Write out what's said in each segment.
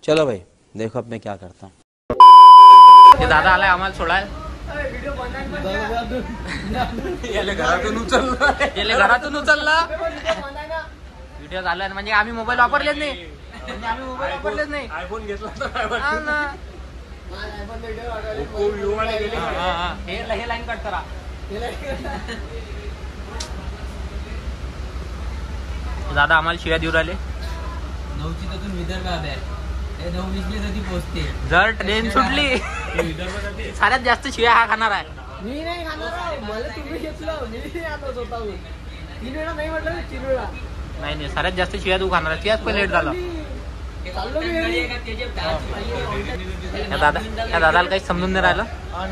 चलो भाई देखो अब मैं क्या करता हूँ। ते दादा आलाय आम्हाला सोडायला। याले घरातून उचलला व्हिडिओ चालू आहे म्हणजे आम्ही मोबाईल वापरलेच नाही, आयफोन घेतला हे लाईन कट करा। दादा आम्हाला शिव्या देऊ राहिले। 9ची तर विदर्भ आहे, 9:20 ला पोहोचते। जर ट्रेन सुटली सगळ्यात जास्त शिव्या हा खाणार आहे। मी नाही खाणार, मला तुम्ही घेतलं, मी नाही आता स्वतःहून 3 वेळा नाही म्हटलं, 3 वेळा नाही सगळ्यात जास्त शिव्या तू खाणार आहे, त्याच पण लेट झाला। त्या दादाला काही समजून नाही राहिलं,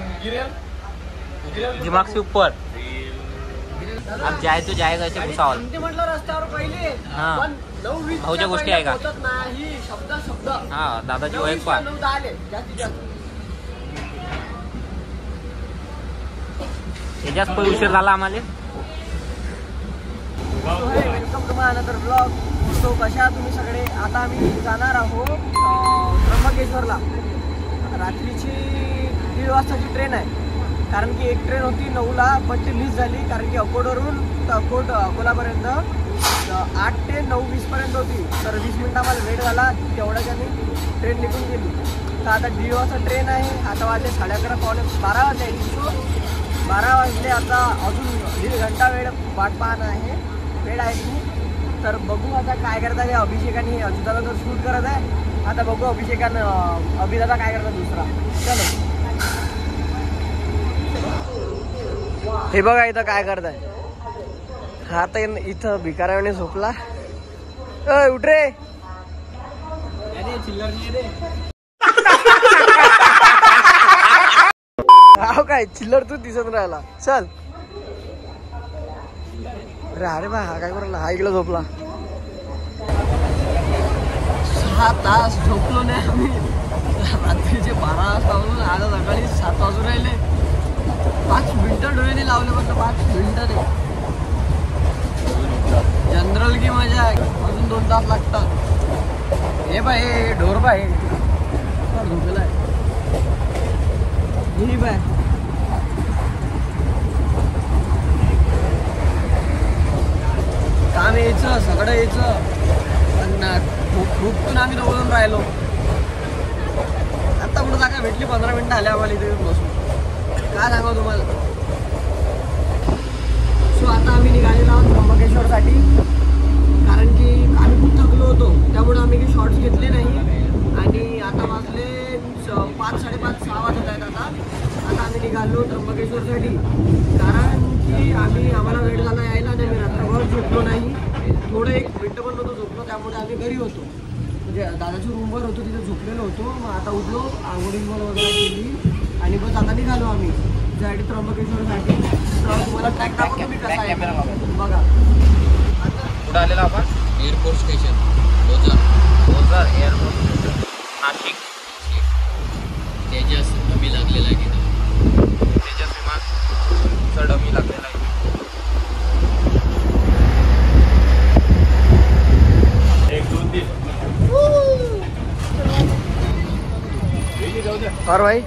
दिमाग से ऊपर अब जाए तो जाएगा ऐसे घुसावल म्हटलं रस्त्यावर पहिले। हा भाऊच्या गोष्टी आहे का? नाही शब्द हा दादाची ओळख पण याच्यात पण उशीर झाला आम्हाला। Welcome to my another blog. So कशा तुम्ही सगळे? आता आम्ही जाणार आहोत त्र्यंबकेश्वरला। रात्रीची 1:30 वाजताची ट्रेन आहे, कारण की एक ट्रेन होती 9ला पण ती मिस झाली, कारण की अकोटवरून अकोलापर्यंत 8 ते 9:20 पर्यंत होती, तर 20 मिनिट आम्हाला वेट झाला, तेवढ्याच्याने ट्रेन निघून गेली। तर आता 1:30 वाजता ट्रेन आहे, आता वाजले 11:30 पावणे 12 वाजले। 12 वाजले, आता अजून 1.5 घंटा वेळ वाट पाहणं आहे, वेळ आहे खूप। तर बघू आता काय करतात हे अभिषेकाने, अजितदादा तर शूट करत आहे, आता बघू अभिषेकानं अभिदादा काय करतात दुसरा। चलो हे बघा इथं काय करताय, हा तर इथं भिकाऱ्याने झोपला। उठ रे, चिल्लर नाही रे। हाव काय चिल्लर तू दिसत राहिला, चल अरे बा हा काय करायला, हा इकडे झोपला। 6 तास झोपलो नाही आम्ही, रात्रीचे 12 वाजता आज सकाळी 7 वाजून राहिले। 5 मिनिटं डोळे लावले, फक्त 5 मिनिटं नाही। जनरल की मजा आहे, अजून 2 तास लागतात। हे बाय हे ढोर बाय झोपेला आहे, ही बाय काम यायचं सगळं यायचं, खूप आम्ही दोघं राहिलो। आता पुढे जागा भेटली, 15 मिनिटं आले आम्हाला इथे बसून, काय सांगा तुम्हाला। सो आता आम्ही निघालेलो आहोत त्र्यंबकेश्वरसाठी, कारण की आम्ही खूप थकलो होतो, त्यामुळे आम्ही काही शॉर्ट्स घेतले नाही। आणि आता वाजले 5, 5:30, 6 वाजत आहेत। आता आम्ही निघालो त्र्यंबकेश्वरसाठी, कारण की आम्हाला वेळ झाला यायला, आणि आम्ही रात्रभर झोपलो नाही, थोडं 1 मिनिटं पण नव्हतं झोपलो, त्यामुळे आम्ही घरी होतो, म्हणजे दादाच्या रूमवर होतो, तिथे झोपलेलो होतो। मग आता उठलो, आंघोळींवर वगैरे केली, आणि बस आता निघालो आम्ही त्यासाठी त्र्यंबकेश्वरसाठी। तर तुम्हाला ट्रॅक दाखवतो मी कसा आहे बघा। कुठं आलेला आपण? Airport station Ozar airport station Nashik. Tejas dummy लागलेला आहे तिथं, तेजस विमान डमी लागलेला आहे। और भाई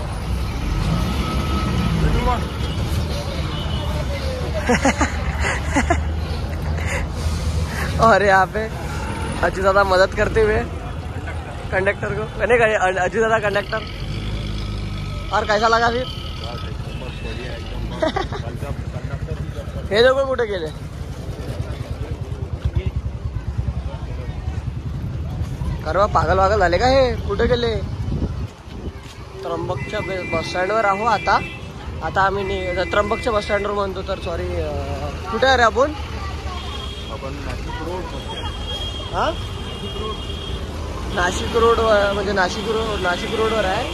और यहाँ पे अजीत दादा मदद करते हुए कंडक्टर को, अजीत दादा कंडक्टर। और कैसा लगा फिर? हे लोक कुठे गेले? अरे पागल वागल झाले का हे, कुठे गेले? त्र्यंबकच्या बस स्टँडवर आहो आता आम्ही त्र्यंबकच्या बस स्टँडवर म्हणतो, तर सॉरी कुठे आहे रे आपण? हा नाशिक रोड, म्हणजे नाशिक रोडवर आहे।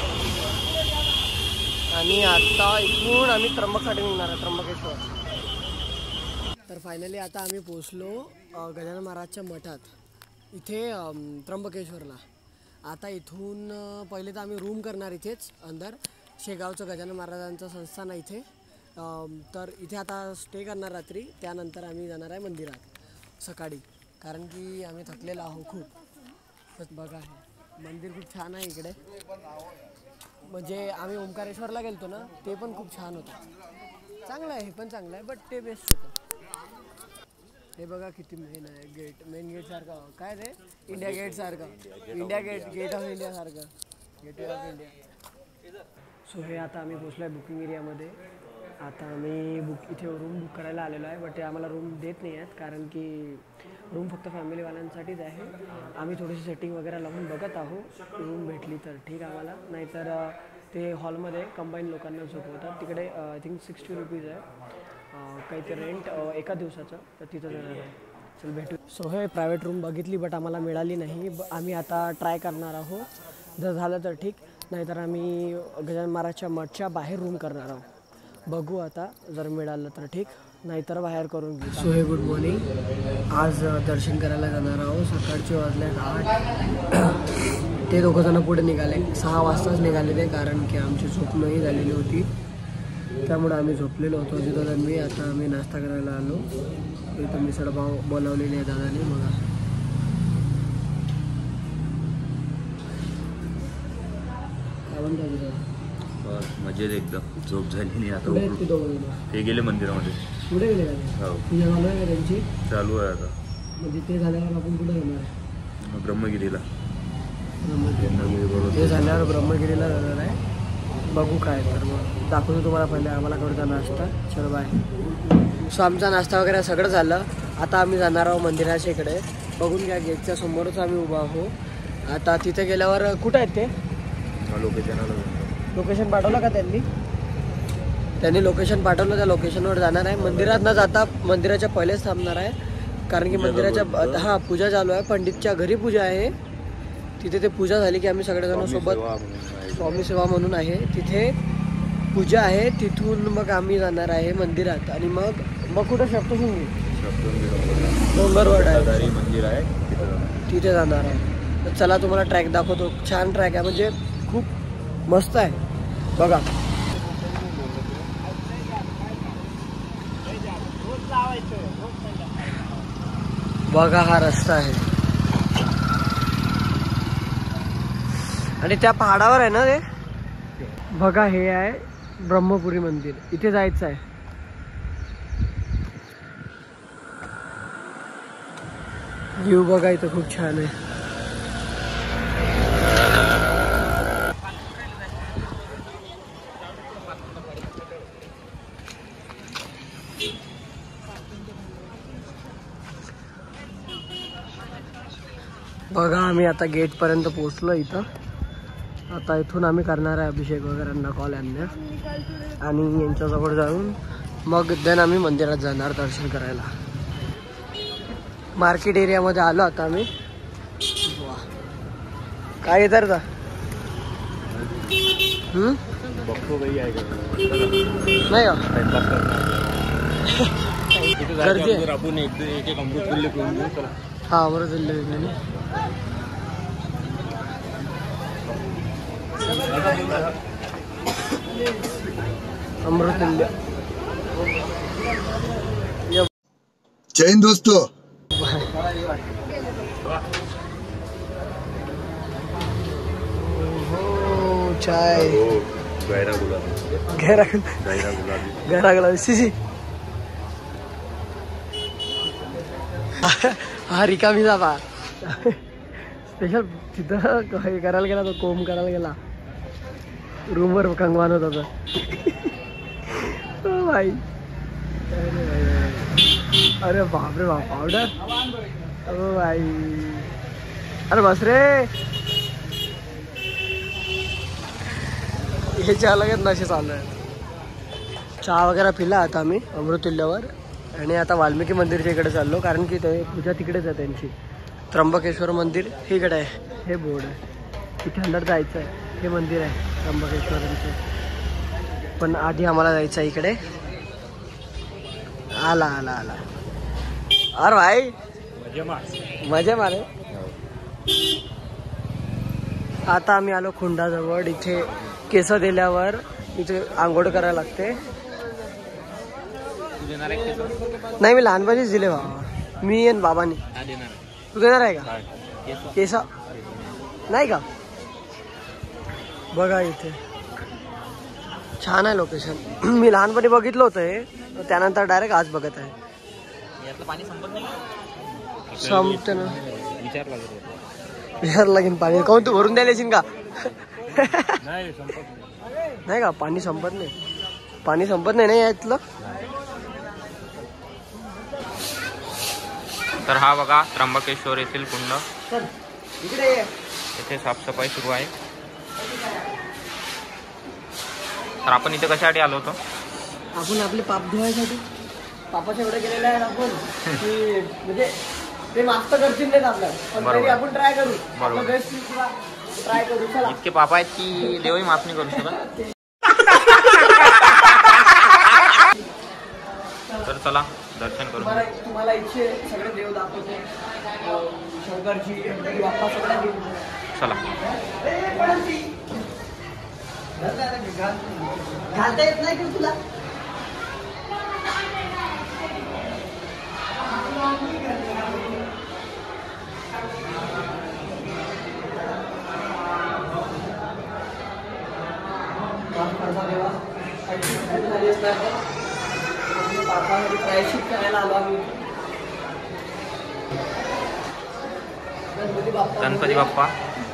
आणि आता इथून आम्ही त्र्यंबकसाठी निघणार आहे, त्र्यंबकेश्वर। तर फायनली आता आम्ही पोहोचलो गजानन महाराजच्या मठात, इथे त्र्यंबकेश्वरला। आता इथून पहिले तर आम्ही रूम करणार इथेच अंदर, शेगावचं गजानन महाराजांचं संस्थान आहे इथे, तर इथे आता स्टे करणार रात्री, त्यानंतर आम्ही जाणार आहे मंदिरात सकाळी, कारण की आम्ही थकलेलो आहोत खूप। बघा मंदिर खूप छान आहे इकडे. म्हणजे आम्ही ओंकारेश्वरला गेलतो ना, ते पण खूप छान होतं. चांगलं आहे, हे पण चांगलं आहे, बट ते बेस्ट होतं. हे बघा किती मेन आहे गेट. मेन गेट सारखं काय रे, इंडिया गेट सारखं, India gate, gate of India सारखं, गेट ऑफ इंडिया. सो हे आता आम्ही पोचलो आहे बुकिंग एरियामध्ये. आता आम्ही इथे रूम बुक करायला आलेलो आहे, बट ते आम्हाला रूम देत नाही आहेत कारण की रूम फक्त फॅमिलीवाल्यांसाठीच आहे. आम्ही थोडीशी सेटिंग वगैरे लावून बघत आहोत, रूम भेटली तर ठीक आम्हाला, नाहीतर ते हॉलमध्ये कंबाईन लोकांना झोपवतात. तिकडे आय थिंक 60 रुपीज आहे काहीतरी रेंट एका दिवसाचं, तर तिथं जाणार आहे. चल भेटू. सो हे प्रायव्हेट रूम बघितली बट आम्हाला मिळाली नाही. आम्ही आता ट्राय करणार आहोत, जर झालं तर ठीक, नाहीतर आम्ही गजानन महाराजच्या मठच्या बाहेर रूम करणार आहोत. बघू आता, जर मिळालं तर ठीक, नाहीतर बाहेर करून घेऊ. सो हे गुड मॉर्निंग. आज दर्शन करायला जाणार आहोत. सकाळचे वाजले 8. ते दोघंजणं पुढे निघाले, 6 वाजताच निघाले ते, कारण की आमची झोप नाही झालेली होती, त्यामुळे आम्ही झोपलेलो होतो तिथं. मी आता आम्ही नाश्ता करायला आलो. इथं मिसळपाव बोलावलेली आहे दादाने. बघा काय म्हणतो तिथं, मजेत एकदम. झोप झाली नाही आता. कुठे ते दोघं? ते गेले मंदिरामध्ये. कुठे गेले का? हो पूजा चालू आहे का त्यांची? चालू आहे आता. म्हणजे ते झाल्यावर आपण कुठे जाणार आहे? ब्रह्मगिरीला. ते झाल्यावर ब्रह्मगिरीला जाणार आहे. बघू काय तर मग दाखवतो तुम्हाला. पहिले आम्हाला करूचा नाश्ता. चल बाय. सो आमचा नाश्ता वगैरे सगळं झालं. आता आम्ही जाणार आहोत मंदिराच्या इकडे. बघून घ्या, गेटच्या समोरच आम्ही उभा आहोत. आता तिथे गेल्यावर कुठं आहेत ते? लोकेशन पाठवलं का त्यांनी? त्यांनी लोकेशन पाठवलं, त्या लोकेशनवर जाणार आहे. मंदिरात न जाता मंदिराच्या पहिलेच थांबणार आहे, कारण की मंदिराच्या पूजा चालू आहे. पंडितच्या घरी पूजा आहे. तिथे ते पूजा झाली की आम्ही सगळेजण सोबत, स्वामी सेवा म्हणून आहे तिथे पूजा आहे, तिथून मग आम्ही जाणार आहे मंदिरात. आणि मग कुठं सप्तशृंगी डोंगरवड आहे मंदिर आहे, तिथे जाणार आहे. तर चला तुम्हाला ट्रॅक दाखवतो. छान ट्रॅक आहे, म्हणजे खूप मस्त आहे. बघा बघा हा रस्ता आहे, आणि त्या पहाडावर आहे ना ते. बघा हे आहे ब्रह्मपुरी मंदिर, इथे जायचं आहे. व्ह्यू बघा इथं खूप छान आहे. बघा आम्ही आता गेट पर्यंत पोहोचलो इथं. आता इथून आम्ही करणार आहे अभिषेक वगैरे कॉल यांना, आणि यांच्याजवळ जाऊन मग देन आम्ही मंदिरात जाणार दर्शन करायला. मार्केट एरियामध्ये आलो आता आम्ही. काय येतात का नाही गर्दी आहे. हा अमृतुल्य अमृतुल्य. जय हिंद दोस्तों. चाय गहरा गुलाबी. गहरा गुलाबी सी. हा रिकामी जावा स्पेशल तिथं हे करायला गेला, तो कोंब करायला गेला. रूमवर कंगवान होता तो भाई. अरे बापरे बाप, पावडर. ओ भाई, अरे बस रे. हे चहा लगेच नशे चालू आहे. चहा वगैरे पिला आता आम्ही अमृतुल्ल्यावर, आणि आता वाल्मिकी मंदिरच्या इकडे चाललो, कारण की ते पूजा तिकडेच आहे त्यांची. त्र्यंबकेश्वर मंदिर हे इकडे आहे, हे बोर्ड आहे. तिथे अंदर जायचं आहे. हे मंदिर आहे त्र्यंबकेश्वरांचं, पण आधी आम्हाला जायचं आहे इकडे. आला आला आला. अरे भाई मजा मारे. आता आम्ही आलो खुंडाजवळ. इथे केस दिल्यावर इथे आंघोळ करायला लागते. नाही, मी लहानपणीच दिले बाबा, मी आणि बाबांनी. तू देणार आहे का केस? नाही का? बघा इथे छान आहे लोकेशन. मी लहानपणी बघितलं होतं हे, त्यानंतर डायरेक्ट आज बघत आहे. यातलं पाणी संपत नाही. संपतं ना, विचार लागेल पाणी. काहून तू भरून द्यायला येशील का? नाही का? पाणी संपत नाही, पाणी संपत नाही ना यातलं. तर हा बघा त्र्यंबकेश्वर येथील कुंड. इकडे येथे साफसफाई सुरू आहे. तर आपण इथे कशासाठी आलो होतो? आपण आपले पाप धुवायसाठी. पापाच्या एवढं केलेलं आहे आपण की म्हणजे ते माफ तर करतील नाहीत आपल्याला, पण तरी आपण ट्राय करू. बरोबर. बेस्ट ट्राय करू. चला. इतके पाप आहेत की देवही माफ नाही करू शकत. तर चला दर्शन करू. तुम्हाला इच्छे सगळे देव दाखवते. शंकरजी, गणपती बाप्पा सगळे देव. चला. घालता येत नाही का तुला? प्रायश्चित करायला आलो आम्ही. गणपती बाप्पा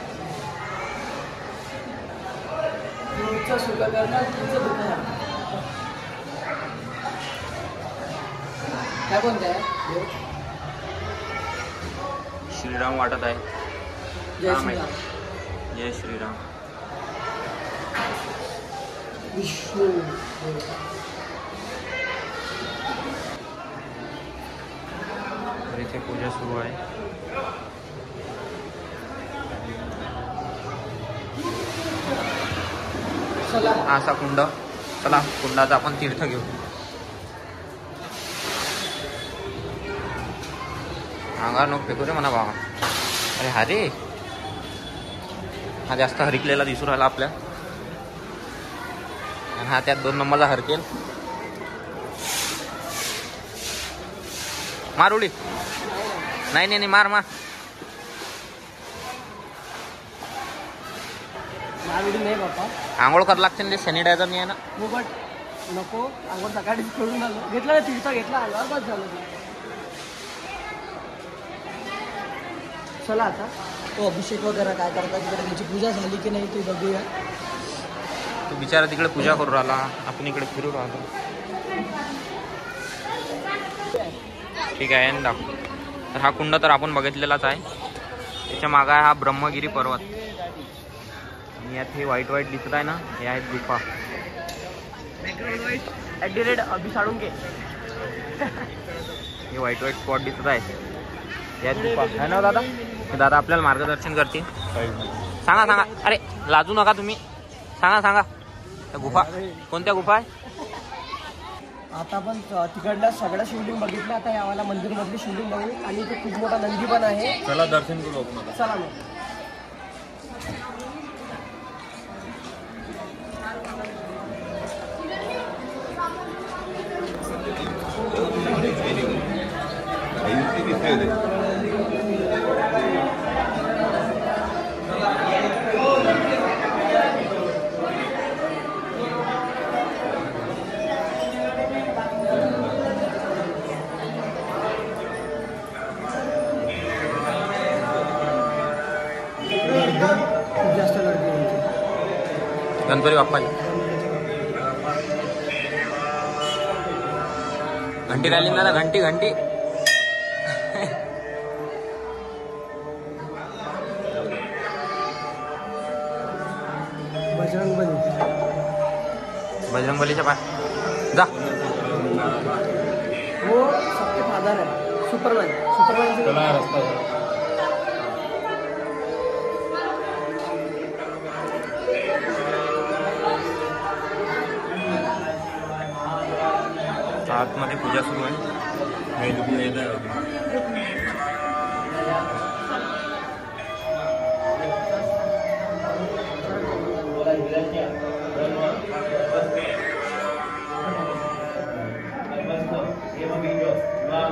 तुमचं सुख करणार, तुमचं दुःख करणार. काय बोलताय? श्रीराम वाटत आहे. जय राम आहे. श्रीराम. जय श्रीराम. विष्णू. तर इथे पूजा सुरू आहे. चला. हा असा कुंड. चला कुंडाचा आपण तीर्थ घेऊ. अंगावर नको फेकू रे म्हणा बाबा. अरे हा रे, हा जास्त हरकलेला दिसू राहिला आपल्या. आणि हा त्यात 2 नंबरचा हरकेल. मार उडी. नाही नाही मार मार. मारवडी नाही बाप्पा. आंघोळ करावं लागते ना, ते सॅनिटायझर नाही आहे ना. हो बट नको. अंगावर सकाळीच खेळून आलो. घेतला ना तीर्थ घेतला, अंगावर बस झालं. चला आता तो अभिषेक वगैरे काय करतात तिकडे, त्याची पूजा झाली की नाही ते बघूया. तो बिचारा तिकडे पूजा करू राहिला, आपण इकडे फिरू राहिलो. ठीक आहे ना दाखव. तर हा कुंड तर आपण बघितलेलाच आहे. त्याच्या मागे आहे हा ब्रह्मगिरी पर्वत. आणि यात हे व्हाईट व्हाईट दिसत आहे ना, हे आहेत गुफा. अभि साळुंके. हे व्हाईट व्हाईट स्पॉट दिसत आहे, यात गुफा आहे ना दादा. हे दादा आपल्याला मार्गदर्शन करतील. सांगा सांगा. अरे लाजू नका तुम्ही. सांगा सांगा. त्या गुफा कोणत्या गुफा आहे? आता आपण तिकडला सगळं शिवलिंग बघितलं. आता यावाला मंदिर मधली शिवलिंग बघू. आणि इथे खूप मोठा नंदी पण आहे. चला दर्शन करू आपण आता. चला मग. खूप जास्त गर्दी आहे. गणपती बाप्पा. घंटी राहिली ना, घंटी घंटी. बजरंगबली. बजरंगबलीच्या पाय जा. हो सबके फादर आहे. सुपरमॅन. आतमध्ये पूजा सुरू आहे.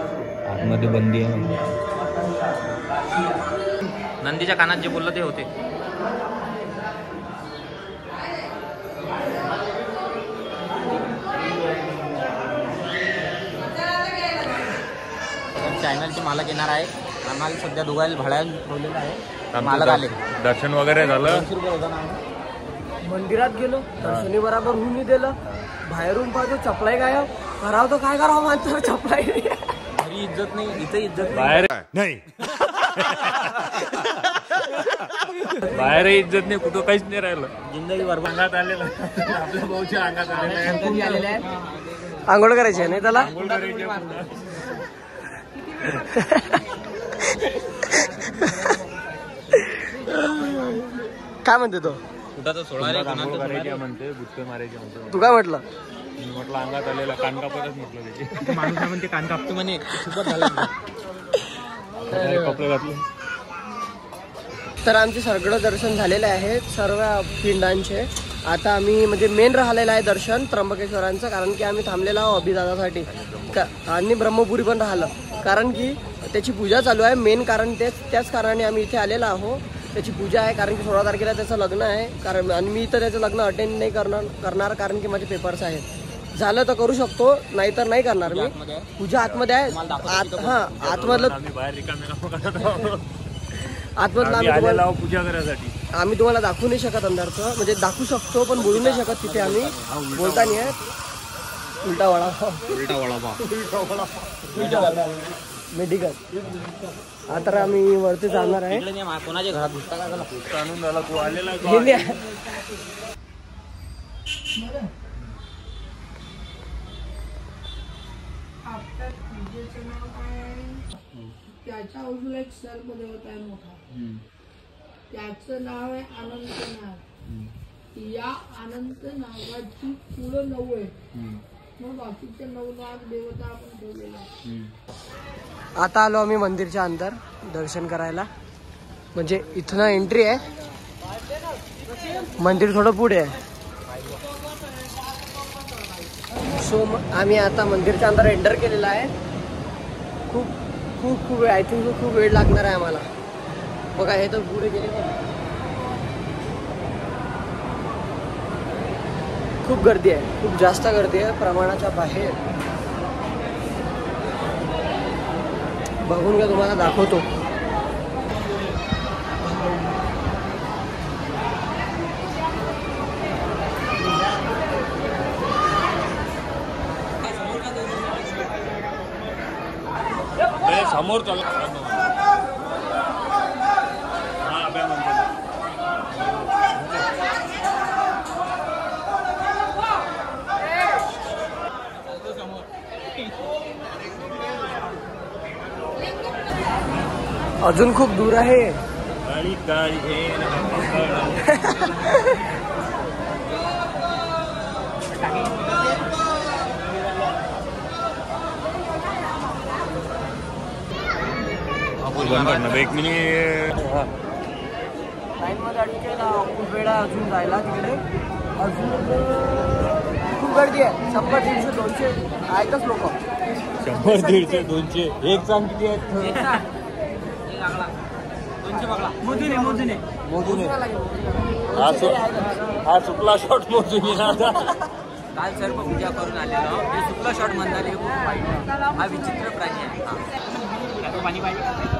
आतमध्ये बंदी आहे. नंदीच्या कानात जे बोललं ते होते. चॅनलचे मालक येणार आहे. आम्हाला सध्या दोघायला भाड्याने ठेवलेलं आहे. मालक आले. दर्शन वगैरे झालं. मंदिरात गेलो, दर्शनी बराबर होऊन दिलं. बाहेरून पाहतो चपलाई गायब. करावं तर काय करावं माणसं, चपलाई घरी इज्जत नाही, इथे इज्जत बाहेर नाही. बाहेर इज्जत नाही, कुठं काहीच नाही राहिलं. जिंदगी बरबाद. अंगात आलेलं आपल्या भाऊच्या अंगात आलेलं आहे. आंघोळ करायची आहे नाही त्याला. काय म्हणते तो? कुठं तर सोळा रे, म्हणते बुट्टे मारायचे म्हणते. तू काय म्हटलं? मी म्हटलं अंगात आलेला कान कापतच म्हटलं त्याची. माणूस म्हणते कान कापतो म्हणे. खूपच झालं. कपडे घातले. तर आमचे सगळं दर्शन झालेले आहे सर्व पिंडांचे. आता आम्ही म्हणजे मेन राहिलेलं आहे दर्शन त्र्यंबकेश्वरांचं, कारण की आम्ही थांबलेलो आहोत अभिदादासाठी आणि ब्रह्मपुरी पण राहिलं, कारण की त्याची पूजा चालू आहे. मेन कारण त्याच कारणाने आम्ही इथे आलेलो आहोत. त्याची पूजा आहे, कारण की 16 तारखेला त्याचं लग्न आहे. कारण आणि मी तर त्याचं लग्न अटेंड नाही करणार कारण की माझे पेपर्स आहेत. झालं तर करू शकतो, नाही तर नाही करणार मी. पूजा आतमध्ये आहे. हां, आतमधलं आतमधलं पूजा करायसाठी आम्ही तुम्हाला दाखवू नाही शकत अंदरचं, म्हणजे दाखवू शकतो पण बोलू नाही शकत. तिथे आम्ही बोलता नाही आहे. उलटा वडापाव मेडिकल. आता आम्ही वरती जाणार आहे. कोणाच्या घरात घुसता का झाला? आणून झाला तू आलेला. त्याच्या बाजूला एक सर्पदेवता आहे मोठा, त्याचं नाव आहे अनंतनाग. या अनंत नागाची पुढं 9 आहे, मग बाकीच्या 9 नाग देवता आपण ठेवलेल्या. आता आलो आम्ही मंदिरच्या अंदर दर्शन करायला. म्हणजे इथनं एंट्री आहे, मंदिर थोडं पुढे आहे. सो आम्ही आता मंदिरच्या अंदर एंटर केलेला आहे. खूप वेळ, आय थिंक खूप वेळ लागणार आहे आम्हाला. बघा हे तर पुढे गेले. खूप गर्दी आहे, खूप जास्त गर्दी आहे, प्रमाणाच्या बाहेर. बघून घ्या, तुम्हाला दाखवतो. समोर चालू अजून खूप दूर आहे. काळी काळी एक मिनिट. लाईनमध्ये अटकेला, खूप वेळा अजून जायला तिकडे. अजून खूप गर्दी आहे. 100, 150, 200 आहेतच लोक. 100, 150, 200 एक सांग किती आहेत? हा सुकला शॉट मोजून काल सर्व पूजा करून आलेलो. हे शुक्ला शॉट म्हणतात. हे खूप वाईट, हा विचित्र प्राणी आहे. पाणी पाहिजे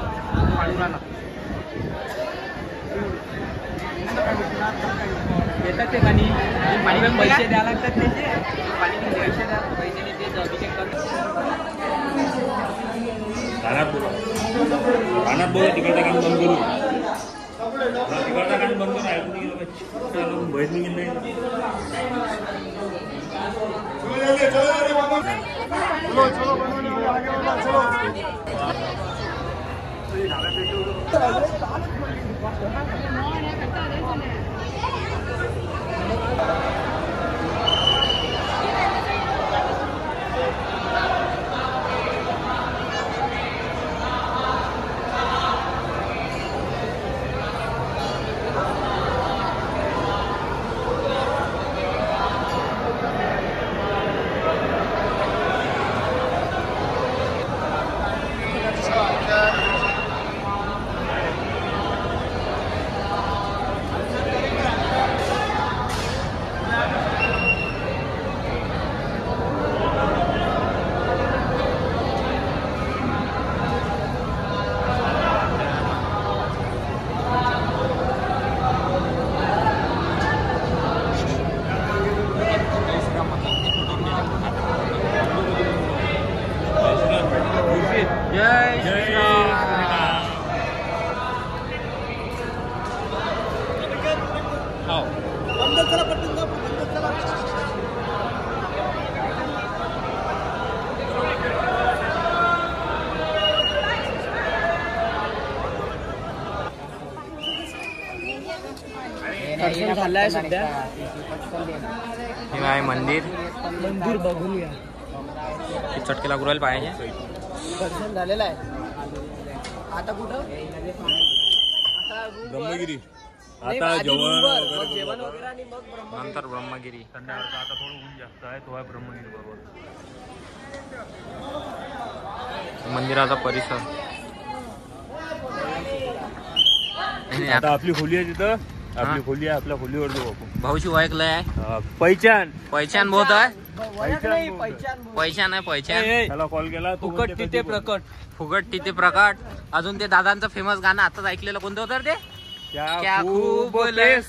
येतात ते पाणी पण पैसे द्यायला लागतात. त्याचे पाणी पैसे द्या, पैसे नाही ते अभिषेक करतात. रानात बोला तिकडचा काम बंद करू. तिकडचा काम बंद करून ऐकून गेलं बाहेर निघेल नाही. दर्शन झालंय सध्या. हे आहे मंदिर. मंदिर बघून घ्या. हे चटके लागू राहिले पाहिजे. दर्शन झालेलं आहे. आता कुठं? ब्रह्मगिरी. नाही, आता आधी जेवण रूमवर, वगैरे मग जेवण वगैरे आणि मग ब्रह्मगिरी. नंतर ब्रह्मगिरी. संध्याकाळचं आता थोडं ऊन जास्त आहे, तो आहे ब्रह्मगिरी बरोबर. मंदिराचा परिसर. आता आपली खोली आहे तिथं. आपली खोली आहे, आपल्या खोलीवर जाऊ आपण. भाऊशी ऐकलंय आहे. पैचान पैशान बहुत आहे. वयात नाही, पहिचान बोल. पैशान आहे पैशान. त्याला कॉल केला तो फुकट तिथे प्रकट. फुगट तिथे प्रकाट. अजून ते दादांचं फेमस गाणं आताच ऐकलेलं कोणतं होतं रे ते? क्या खूप बोलेस.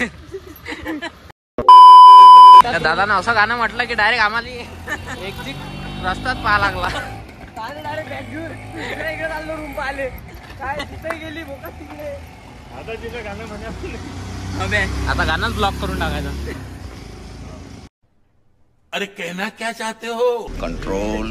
त्या दादानं असं गाणं म्हटलं की डायरेक्ट आम्हाला एक्झिट रस्ताच पाहा लागला. काय डायरेक्ट बॅग घेऊन इकडे चाललो रूम पाहिले. काय तिथे गेली बोका तिकडे. आता तिथं गाणं म्हणे. अबे, आता गाणंच ब्लॉक करून टाकायचं. अरे कहना क्या चाहते हो? कंट्रोल.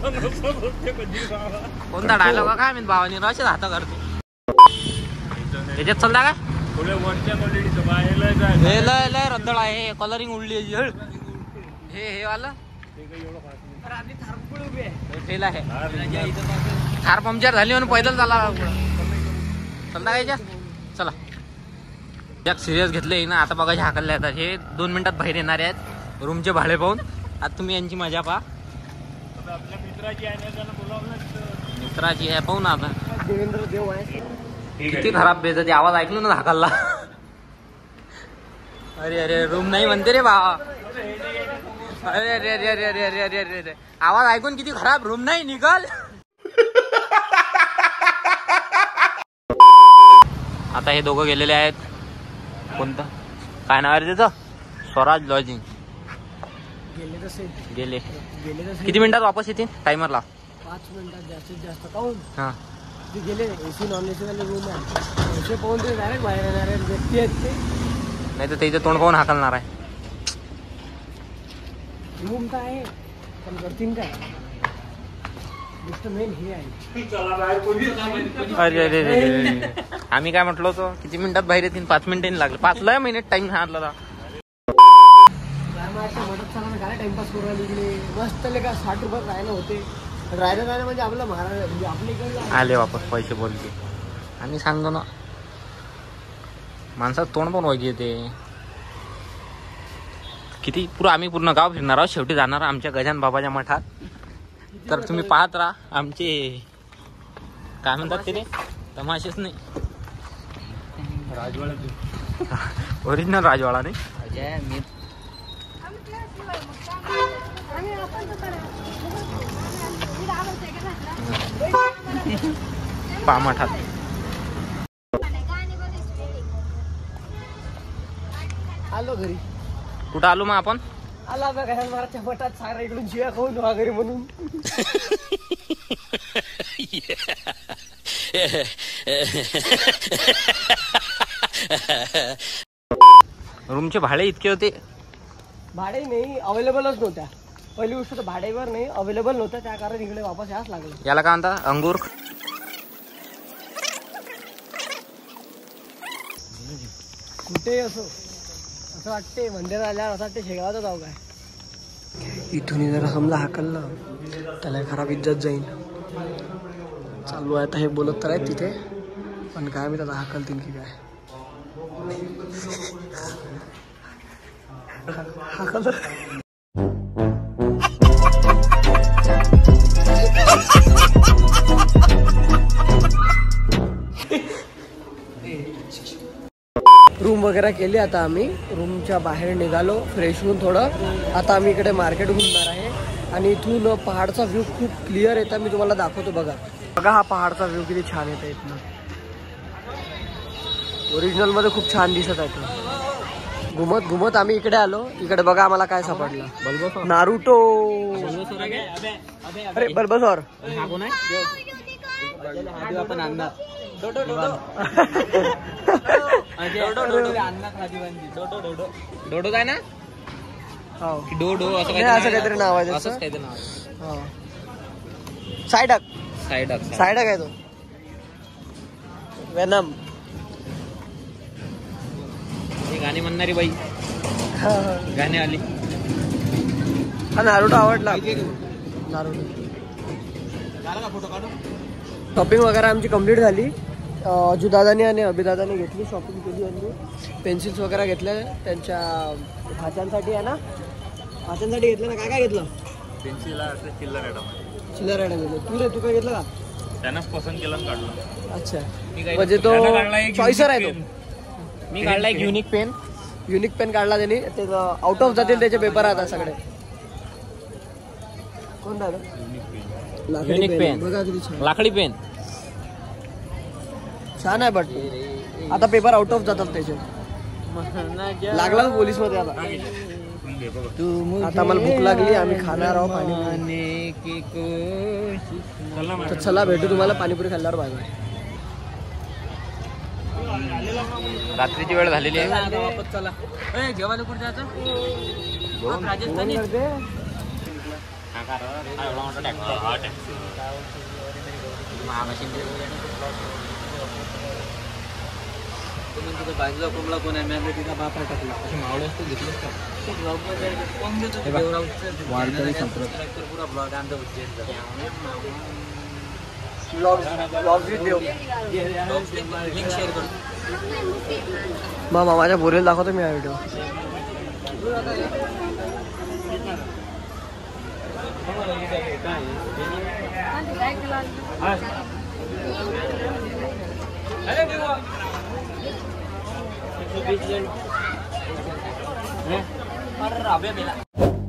कोणता डायलॉग काय मी भावानी रशेच हात करतो. याच्यात चालता काय? थोड्या वरच्या क्वालिटीचं बाहेर जाय. हे लय लय रद्दळ आहे. कलरिंग उडली आहे. हे वाला आम्ही थारपुळ उभी आहे. फेल आहे. कार पंक्चर झाली म्हणून पैदल झाला. चालता काय याच्यात? चला. यात सिरियस घेतले ना. आता बघा हाकलले आहेत. हे 2 मिनिटात बाहेर येणारे आहेत रूमचे भाडे पाहून. आता तुम्ही यांची मजा पहा. आपल्या मित्राची आहे ना, त्याला बोलावलं. मित्राची आहे पाहू ना आता. देवेंद्र देव आहे. किती खराब बेजती. आवाज ऐकलो ना हाकलला. अरे अरे रूम नाही म्हणते रे भावा. अरे अरे अरे अरे अरे अरे अरे अरे अरे आवाज ऐकून किती खराब. रूम नाही निघाल. आता हे दोघं गेलेले आहेत. कोणतं काय नाव आहे त्याचं? स्वराज लॉजिंग. गेले तसे गेले. गेले तसे किती मिनिटात वापस येतील? टायमर लाव. 5 मिनिटात जास्तीत जास्त. काहून हा ते गेले. एसी नॉन एसी वाले रूम आहे. पैसे पाहून ते डायरेक्ट बाहेर येणारे व्यक्ती आहेत ते. नाही तर त्याचं तोंड पाहून हाकलणार आहे. रूम काय आहे पण करतील काय. गोष्ट मेन हे आहे. अरे अरे अरे आम्ही काय म्हटलो होतो किती मिनिटात बाहेर येतील? 5 मिनिटांनी लागले. 5 लय मिनिट टाइम सांगितला. मदत चालणार काय टाइमपास करू राहिली इकडे. मस्त का 60 रुपये राहायला होते. राहायला म्हणजे आपलं महाराज म्हणजे आपल्या इकडे आले वापस पैसे बोलते. आम्ही सांगतो ना माणसात तोंड पण वाईट येते. किती आम्ही पूर्ण गाव फिरणार आहोत. शेवटी जाणार आमच्या गजानन बाबाच्या मठात. तर तुम्ही पाहत राहा. आमचे काय म्हणतात ते तमाशेच नाही. राजवाडा ओरिजिनल राजवाडा नाही. पा मठात आलो घरी. कुठं आलो मग आपण? आला बघ महाराजच्या मठात. सारा इकडून शिव्या खाऊन वा घरी म्हणून. रूमचे भाडे इतके होते. भाडे नाही अवेलेबलच नव्हत्या. पहिली गोष्ट तर भाडेवर नाही अवेलेबल नव्हत्या. त्या कारण इकडे वापस याच लागलं. याला काय म्हणता? अंगूर. कुठे असो असं वाटते मंदिरात आल्यावर असं वाटते शेगावचं जाऊ काय. इथून जर समजा हाकललं त्याला खराब इज्जत जाईल. चालू आहे आता हे बोलत तर आहेत तिथे. पण काय मी त्याला हाकलतील की काय. हाकल रूम वगैरे केली. आता आम्ही रूमच्या बाहेर निघालो फ्रेश होऊन थोडं. आता आम्ही इकडे मार्केट घुमणार आहे. आणि इथून पहाडचा व्ह्यू खूप क्लिअर येतं. मी तुम्हाला दाखवतो. बघा बघा हा पहाडचा व्ह्यू किती छान येतं इथनं. ओरिजिनल मध्ये खूप छान दिसत आहे. घुमत घुमत आम्ही इकडे आलो. इकडे बघा आम्हाला काय सापडलं. नारुतो. अरे बल्बसॉर. डोडो काय ना? डोडो असं काहीतरी नाव आहे. असंच काहीतरी नाव. सायडक. सायडक. सायडक आहे तो. वेनम. गाणी म्हणणारी बाई गाणे आली. हा नारुटो आवडला. नारुटो शॉपिंग वगैरे आमची कंप्लीट झाली. अजूदादानी आणि अभिदादानी घेतली, शॉपिंग केली आणि पेन्सिल्स वगैरे घेतल्या त्यांच्या भाच्यांसाठी आहे ना, भाच्यांसाठी घेतलं ना. काय काय घेतलं? पेन्सिल चिल्लर चिल्लर आयटम घेतलं. तू काय घेतलं का? त्यानंच पसंत केलं आणि काढलं. अच्छा, मी काय म्हणजे तो त्याला काढला एक चॉईसर आहे. unique तो मी काढला एक युनिक पेन. युनिक पेन काढला त्यांनी. ते आउट ऑफ जातील त्याचे पेपर आता सगळे. कोण राहिलं? युनिक पेन, बघा किती छान. लाकडी पेन. छान आहे बट आता पेपर आउट ऑफ जातात त्याचे. लागला ना पोलीस मध्ये आता. आता मला भूक लागली, आम्ही खाणार आहोत पाणी. तर चला भेटू तुम्हाला पाणीपुरी खाल्ल्यावर. Bye bye. रात्रीची वेळ झालेली आहे. वापस चला. जेवायला कुठे जायचं? राजस्थानी बाजूला कोंबडा कोण आहे? मी तिचा बाप टाकला. पुरा ब्लॉग आमचा लिंक शेअर करतो. मामा माझ्या बोरेला दाखवतो मी हा व्हिडिओ. अरे